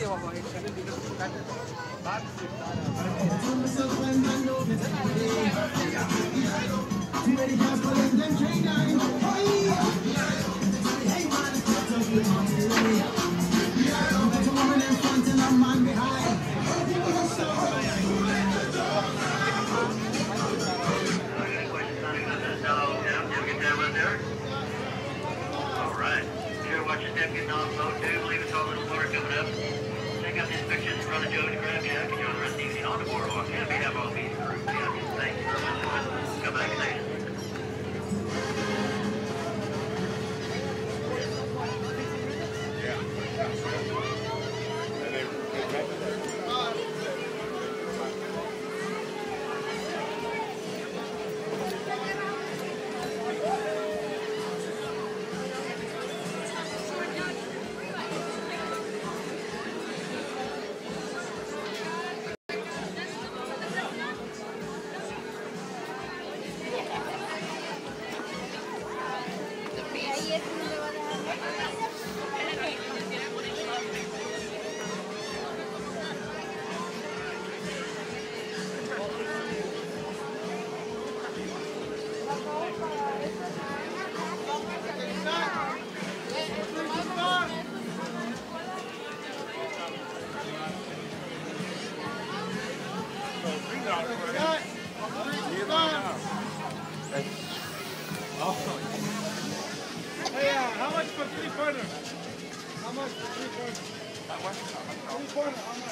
Watch your step getting off load too. Believe it's all little water coming up. Check out this picture in front of Joe's Crab Shack and you're the rest of the evening on the boardwalk. Yeah, we have all these groups. Yeah, thank you very much. Come back later. How much for 3-pointer? How much for 3-pointer? 3-pointer, how much?